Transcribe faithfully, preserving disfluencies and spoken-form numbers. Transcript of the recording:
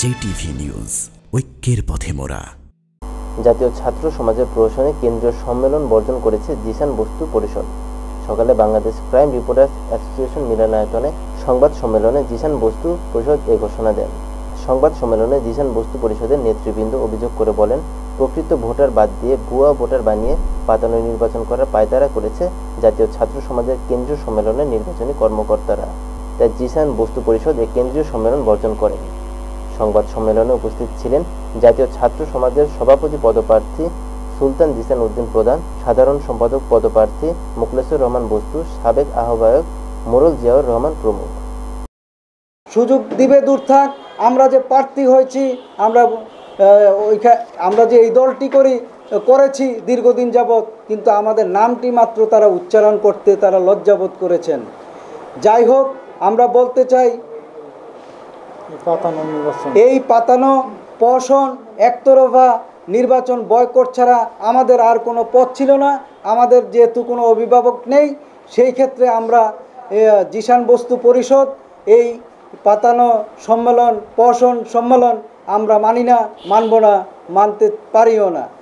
JTV news, ঐক্যের পথে মোরা। জাতীয় ছাত্র সমাজের প্রশাসনে কেন্দ্রীয় সম্মেলন বর্জন করেছে জিসান বস্তু পরিষদ। সকালে বাংলাদেশ ক্রাইম রিপোর্টার্স অ্যাসোসিয়েশন মিলনায়তনে সংবাদ সম্মেলনে জিসান বস্তু পরিষদ এ ঘোষণা দেন। সংবাদ সম্মেলনে জিসান বস্তু পরিষদের নেতৃবৃন্দ অভিযোগ করে বলেন, প্রকৃত ভোটার বাদ দিয়ে ভুয়া ভোটার বানিয়ে পাতানো নির্বাচন করার পায়তারা করেছে জাতীয় ছাত্র সমাজের কেন্দ্রীয় সম্মেলনের নির্বাচনী কর্মকর্তারা। তাই জিসান বস্তু পরিষদ এই কেন্দ্রীয় সম্মেলন বর্জন করেন। সংবাদ সম্মেলনে উপস্থিত ছিলেন জাতীয় ছাত্র সমাজের সভাপতি পদপ্রার্থী সুলতান জিসান উদ্দিন প্রধান, সাধারণ সম্পাদক পদপ্রার্থী মুখলেসুর রহমান বস্তু, সাবেক আহ্বায়ক মোরল জিয়াউর রহমান প্রমুখ। সুযোগ দিবে দূর থাক, আমরা যে প্রার্থী হয়েছি, আমরা আমরা যে এই দলটি করি করেছি দীর্ঘদিন যাবৎ, কিন্তু আমাদের নামটি মাত্র তারা উচ্চারণ করতে তারা লজ্জাবোধ করেছেন। যাই হোক, আমরা বলতে চাই এই পাতানো প্রহসন একতরফা নির্বাচন বয়কট ছাড়া আমাদের আর কোনো পথ ছিল না। আমাদের যেহেতু কোনো অভিভাবক নেই, সেই ক্ষেত্রে আমরা জিসান বস্তু পরিষদ এই পাতানো সম্মেলন প্রহসন সম্মেলন আমরা মানি না, মানব না, মানতে পারিও না।